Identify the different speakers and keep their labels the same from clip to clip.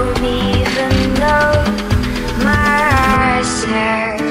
Speaker 1: don't even know myself.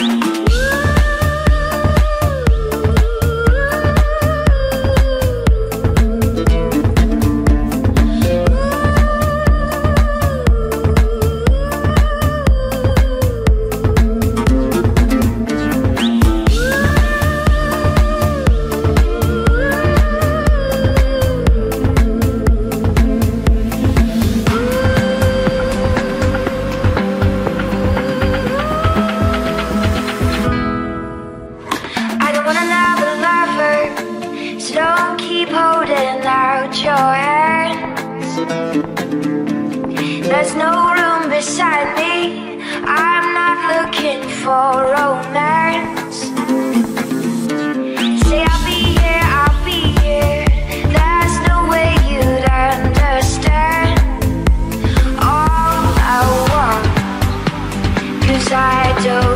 Speaker 1: Don't keep holding out your hands. There's no room beside me. I'm not looking for romance. Say I'll be here, I'll be here. There's no way you'd understand all I want, 'cause I don't